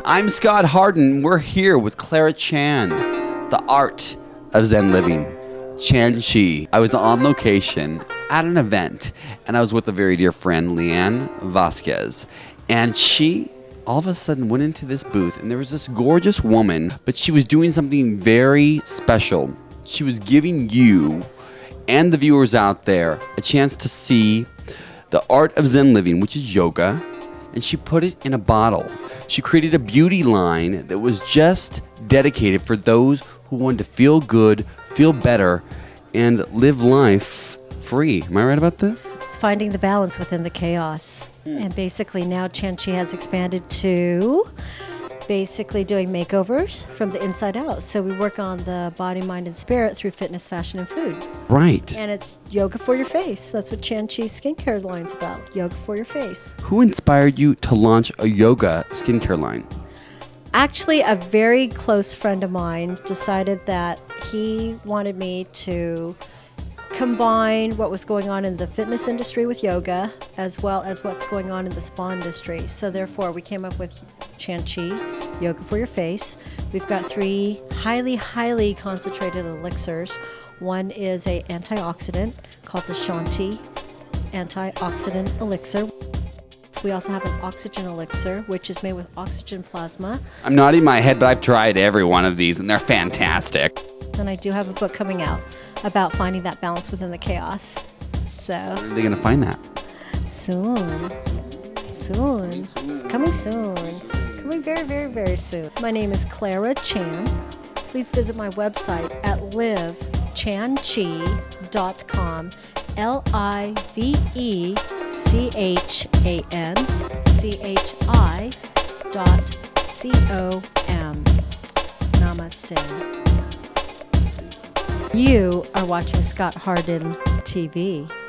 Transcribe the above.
I'm Scott Harden. We're here with Clara Chan, the art of Zen living. Chan Chi. I was on location at an event, and I was with a very dear friend, Leanne Vasquez. And she all of a sudden went into this booth, and there was this gorgeous woman, but she was doing something very special. She was giving you and the viewers out there a chance to see the art of Zen living, which is yoga, and she put it in a bottle. She created a beauty line that was just dedicated for those who wanted to feel good, feel better, and live life free. Am I right about this? It's finding the balance within the chaos. And basically now Chan Chi has expanded to basically doing makeovers from the inside out. So we work on the body, mind, and spirit through fitness, fashion, and food. Right. And it's yoga for your face. That's what Chan Chi's skincare line's about. Yoga for your face. Who inspired you to launch a yoga skincare line? Actually, a very close friend of mine decided that he wanted me to combine what was going on in the fitness industry with yoga as well as what's going on in the spa industry. So therefore, we came up with Chan Chi, Yoga for Your Face. We've got 3 highly concentrated elixirs. One is an antioxidant called the Shanti Antioxidant Elixir. We also have an oxygen elixir, which is made with oxygen plasma. I'm nodding my head, but I've tried every one of these, and they're fantastic. And I do have a book coming out about finding that balance within the chaos. So Where are they going to find that? soon. It's coming soon. Coming very soon. My name is Clara Chan. Please visit my website at livechanchi.com. LIVECHANCHI.com. Namaste. You are watching Scott Harden TV.